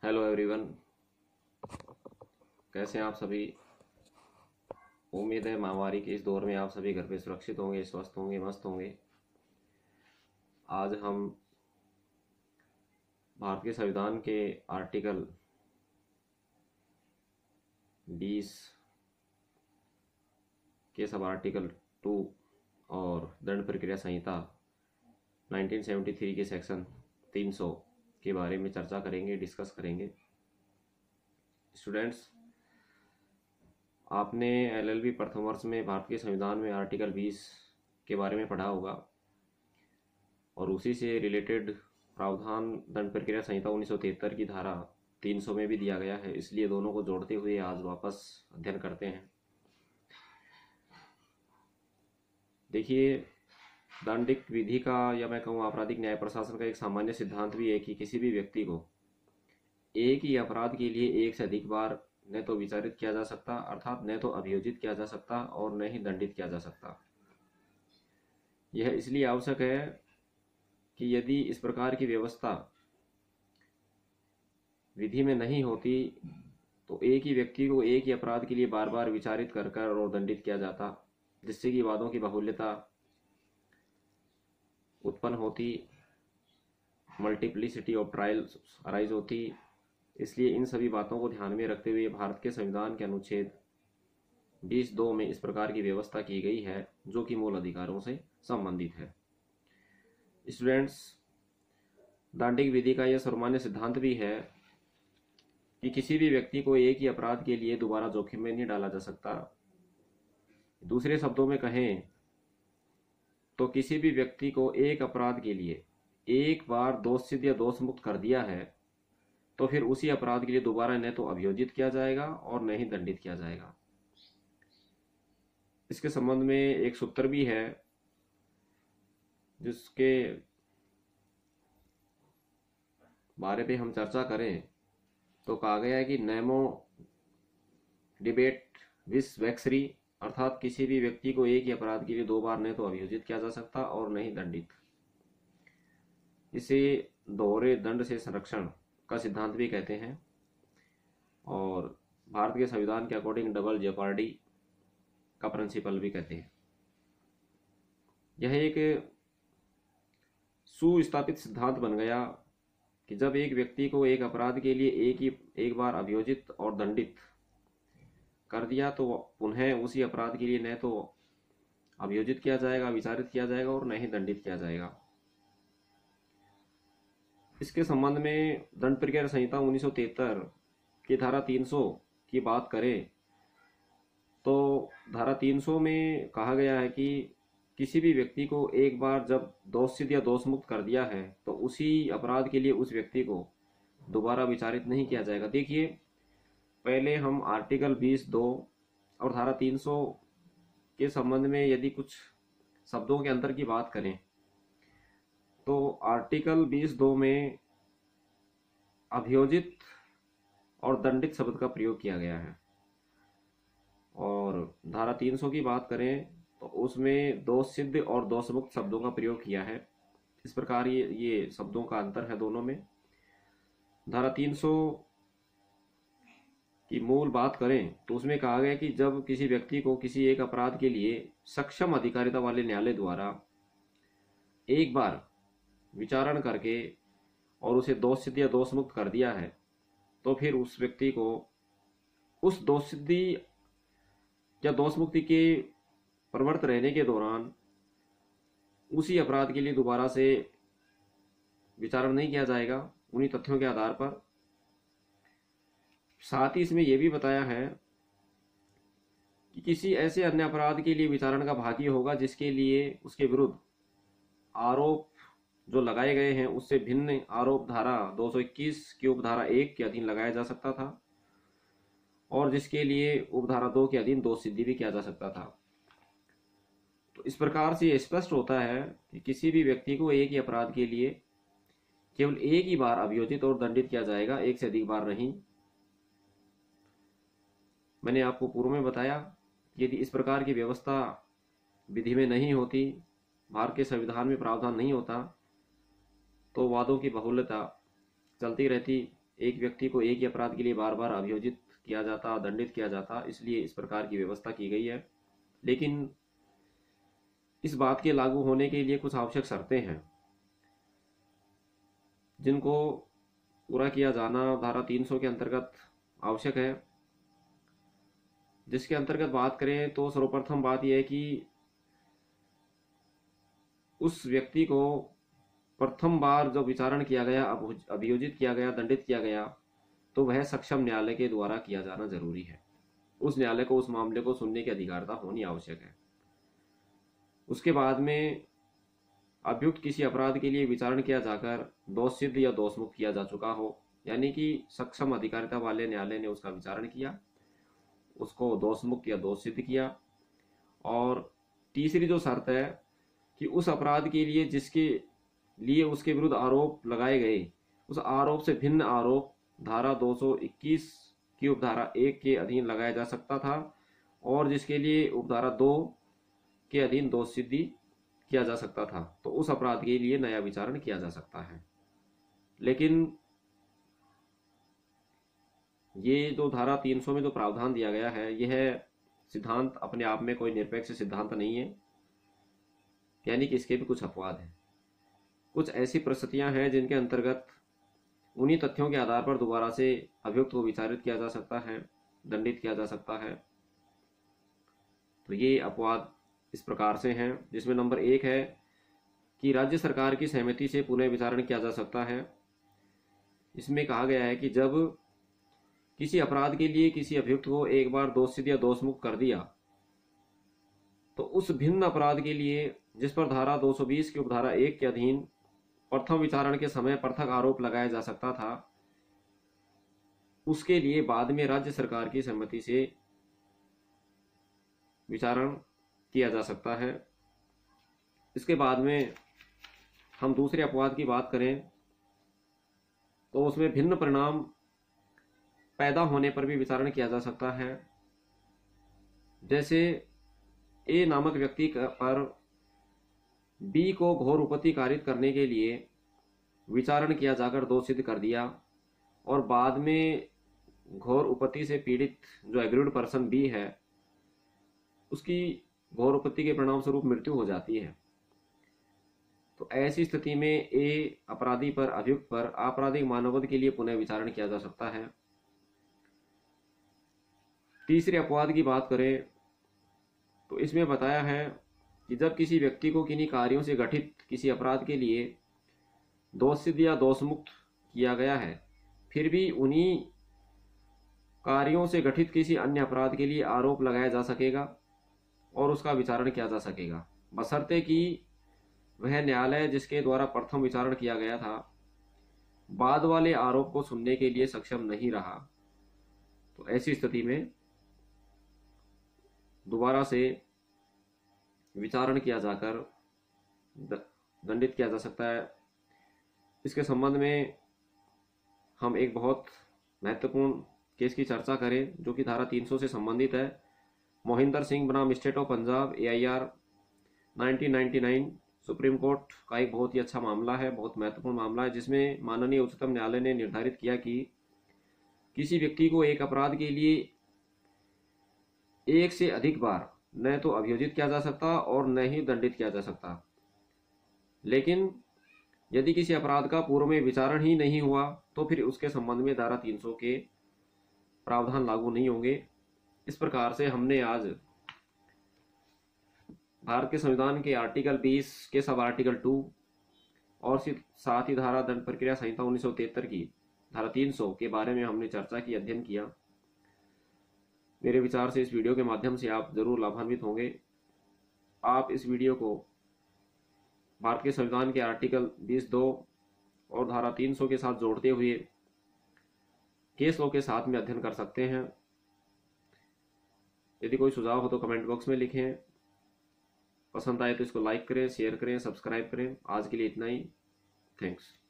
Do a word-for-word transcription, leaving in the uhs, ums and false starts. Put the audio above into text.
Hello everyone. कैसे हैं आप सभी। उम्मीद है महामारी के इस दौर में आप सभी घर पे सुरक्षित होंगे, स्वस्थ होंगे, मस्त होंगे। आज हम भारत के संविधान के आर्टिकल बीस के सब आर्टिकल टू और दंड प्रक्रिया संहिता नाइनटीन सेवेंटी थ्री के सेक्शन तीन सौ के बारे में चर्चा करेंगे, डिस्कस करेंगे। स्टूडेंट्स, आपने एलएलबी प्रथम वर्ष में भारत के संविधान में आर्टिकल बीस के बारे में पढ़ा होगा और उसी से रिलेटेड प्रावधान दंड प्रक्रिया संहिता उन्नीस सौ तिहत्तर की धारा तीन सौ में भी दिया गया है। इसलिए दोनों को जोड़ते हुए आज वापस अध्ययन करते हैं। देखिए, दंडिक विधि का या मैं कहूँ आपराधिक न्याय प्रशासन का एक सामान्य सिद्धांत भी है कि किसी भी व्यक्ति को एक ही अपराध के लिए एक से अधिक बार न तो विचारित किया जा सकता, अर्थात न तो अभियोजित किया जा सकता और न ही दंडित किया जा सकता। यह इसलिए आवश्यक है कि यदि इस प्रकार की व्यवस्था विधि में नहीं होती तो एक ही व्यक्ति को एक ही अपराध के लिए बार बार विचारित कर कर और दंडित किया जाता, जिससे कि वादों की बाहुल्यता उत्पन्न होती, मल्टीप्लिसिटी ऑफ ट्रायल्स अराइज होती। इसलिए इन सभी बातों को ध्यान में रखते हुए भारत के संविधान के अनुच्छेद बीस दो में इस प्रकार की व्यवस्था की गई है, जो कि मूल अधिकारों से संबंधित है। स्टूडेंट्स, दंडिक विधि का यह सर्वमान्य सिद्धांत भी है कि किसी भी व्यक्ति को एक ही अपराध के लिए दोबारा जोखिम में नहीं डाला जा सकता। दूसरे शब्दों में कहें तो किसी भी व्यक्ति को एक अपराध के लिए एक बार दोष सिद्ध या दोष मुक्त कर दिया है तो फिर उसी अपराध के लिए दोबारा न तो अभियोजित किया जाएगा और न ही दंडित किया जाएगा। इसके संबंध में एक सूत्र भी है जिसके बारे पे हम चर्चा करें तो कहा गया है कि नेमो डिबेट विस वैक्सरी, अर्थात किसी भी व्यक्ति को एक ही अपराध के लिए दो बार न तो अभियोजित किया जा सकता और न ही दंडित। इसे दोहरे दंड से संरक्षण का सिद्धांत भी कहते हैं और भारत के संविधान के अकॉर्डिंग डबल जेपार्डी का प्रिंसिपल भी कहते हैं। यह एक सुस्थापित सिद्धांत बन गया कि जब एक व्यक्ति को एक अपराध के लिए एक ही एक बार अभियोजित और दंडित कर दिया तो पुनः उसी अपराध के लिए न तो अभियोजित किया जाएगा, विचारित किया जाएगा और न ही दंडित किया जाएगा। इसके संबंध में दंड प्रक्रिया संहिता उन्नीस सौ तिहत्तर की धारा तीन सौ की बात करें तो धारा तीन सौ में कहा गया है कि किसी भी व्यक्ति को एक बार जब दोष सिद्ध या दोष मुक्त कर दिया है तो उसी अपराध के लिए उस व्यक्ति को दोबारा विचारित नहीं किया जाएगा। देखिए, पहले हम आर्टिकल बीस दो और धारा तीन सौ के संबंध में यदि कुछ शब्दों के अंतर की बात करें तो आर्टिकल बीस दो में अभियोजित और दंडित शब्द का प्रयोग किया गया है और धारा तीन सौ की बात करें तो उसमें दोष सिद्ध और दोष मुक्त शब्दों का प्रयोग किया है। इस प्रकार ये ये शब्दों का अंतर है दोनों में। धारा तीन सौ की मूल बात करें तो उसमें कहा गया कि जब किसी व्यक्ति को किसी एक अपराध के लिए सक्षम अधिकारिता वाले न्यायालय द्वारा एक बार विचारण करके और उसे दोष सिद्ध या दोष मुक्त कर दिया है तो फिर उस व्यक्ति को उस दोष सिद्धि या दोष मुक्ति के प्रवृत्त रहने के दौरान उसी अपराध के लिए दोबारा से विचारण नहीं किया जाएगा उन्हीं तथ्यों के आधार पर। साथ ही इसमें यह भी बताया है कि किसी ऐसे अन्य अपराध के लिए विचारण का भागी होगा जिसके लिए उसके विरुद्ध आरोप जो लगाए गए हैं उससे भिन्न आरोप धारा दो सौ इक्कीस की उपधारा एक के अधीन लगाया जा सकता था और जिसके लिए उपधारा दो के अधीन दोष सिद्धि भी किया जा सकता था। तो इस प्रकार से यह स्पष्ट होता है कि किसी भी व्यक्ति को एक ही अपराध के लिए केवल एक ही बार अभियोजित और दंडित किया जाएगा, एक से अधिक बार नहीं। मैंने आपको पूर्व में बताया यदि इस प्रकार की व्यवस्था विधि में नहीं होती, भारत के संविधान में प्रावधान नहीं होता तो वादों की बहुलता चलती रहती, एक व्यक्ति को एक ही अपराध के लिए बार बार अभियोजित किया जाता, दंडित किया जाता, इसलिए इस प्रकार की व्यवस्था की गई है। लेकिन इस बात के लागू होने के लिए कुछ आवश्यक शर्तें हैं जिनको पूरा किया जाना धारा तीन सौ के अंतर्गत आवश्यक है। जिसके अंतर्गत बात करें तो सर्वप्रथम बात यह है कि उस व्यक्ति को प्रथम बार जब विचारण किया गया, अभियोजित किया गया, दंडित किया गया, तो वह सक्षम न्यायालय के द्वारा किया जाना जरूरी है। उस न्यायालय को उस मामले को सुनने की अधिकारिता होनी आवश्यक है। उसके बाद में अभियुक्त किसी अपराध के लिए विचारण किया जाकर दोष सिद्ध या दोष मुक्त किया जा चुका हो, यानी कि सक्षम अधिकारिता वाले न्यायालय ने उसका विचारण किया, उसको दोष मुक्त या दोष सिद्ध किया। और तीसरी जो शर्त है कि उस अपराध के लिए जिसके लिए उसके विरुद्ध आरोप लगाए गए, उस आरोप से भिन्न आरोप धारा दो सौ इक्कीस की उपधारा एक के अधीन लगाया जा सकता था और जिसके लिए उपधारा दो के अधीन दोष सिद्धि किया जा सकता था, तो उस अपराध के लिए नया विचारण किया जा सकता है। लेकिन ये जो धारा तीन सौ में जो प्रावधान दिया गया है, यह सिद्धांत अपने आप में कोई निरपेक्ष सिद्धांत नहीं है, यानी कि इसके भी कुछ अपवाद हैं। कुछ ऐसी परिस्थितियां हैं जिनके अंतर्गत उन्हीं तथ्यों के आधार पर दोबारा से अभियुक्त को विचारित किया जा सकता है, दंडित किया जा सकता है। तो ये अपवाद इस प्रकार से हैं, जिसमें नंबर एक है कि राज्य सरकार की सहमति से पुनः विचारण किया जा सकता है। इसमें कहा गया है कि जब किसी अपराध के लिए किसी अभियुक्त को एक बार दोषसिद्ध या दोषमुक्त कर दिया, तो उस भिन्न अपराध के लिए जिस पर धारा दो सौ बीस की उपधारा एक के अधीन प्रथम विचारण के समय पृथक आरोप लगाया जा सकता था, उसके लिए बाद में राज्य सरकार की सहमति से विचारण किया जा सकता है। इसके बाद में हम दूसरे अपवाद की बात करें तो उसमें भिन्न परिणाम पैदा होने पर भी विचारण किया जा सकता है। जैसे ए नामक व्यक्ति पर बी को घोर उपपत्ति कारित करने के लिए विचारण किया जाकर दोष सिद्ध कर दिया और बाद में घोर उपपत्ति से पीड़ित जो एग्रीड पर्सन बी है, उसकी घोर उपपत्ति के परिणाम स्वरूप मृत्यु हो जाती है। तो ऐसी स्थिति में ए अपराधी पर, अभियुक्त पर आपराधिक मानववध के लिए पुनः विचारण किया जा सकता है। तीसरे अपवाद की बात करें तो इसमें बताया है कि जब किसी व्यक्ति को किन्हीं कार्यों से गठित किसी अपराध के लिए दोष सिद्ध या दोष मुक्त किया गया है, फिर भी उन्हीं कार्यों से गठित किसी अन्य अपराध के लिए आरोप लगाया जा सकेगा और उसका विचारण किया जा सकेगा, बशर्ते कि वह न्यायालय जिसके द्वारा प्रथम विचारण किया गया था बाद वाले आरोप को सुनने के लिए सक्षम नहीं रहा। तो ऐसी स्थिति में दोबारा से विचारण किया जाकर दंडित किया जा सकता है। इसके संबंध में हम एक बहुत महत्वपूर्ण केस की चर्चा करें जो कि धारा तीन सौ से संबंधित है। मोहिंदर सिंह बनाम state of Punjab A I R nineteen ninety nine supreme court का एक बहुत ही अच्छा मामला है, बहुत महत्वपूर्ण मामला है, जिसमें माननीय उच्चतम न्यायालय ने निर्धारित किया कि किसी व्यक्ति को एक अपराध के लिए एक से अधिक बार न तो अभियोजित किया जा सकता और न ही दंडित किया जा सकता, लेकिन यदि किसी अपराध का पूर्व में विचारण ही नहीं हुआ तो फिर उसके संबंध में धारा तीन सौ के प्रावधान लागू नहीं होंगे। इस प्रकार से हमने आज भारत के संविधान के आर्टिकल बीस के सब आर्टिकल टू और साथ ही धारा दंड प्रक्रिया संहिता उन्नीस सौ तिहत्तर की धारा तीन सौ के बारे में हमने चर्चा की, अध्ययन किया। मेरे विचार से इस वीडियो के माध्यम से आप जरूर लाभान्वित होंगे। आप इस वीडियो को भारत के संविधान के आर्टिकल बीस दो और धारा तीन सौ के साथ जोड़ते हुए केस लॉ के साथ में अध्ययन कर सकते हैं। यदि कोई सुझाव हो तो कमेंट बॉक्स में लिखें। पसंद आए तो इसको लाइक करें, शेयर करें, सब्सक्राइब करें। आज के लिए इतना ही। थैंक्स।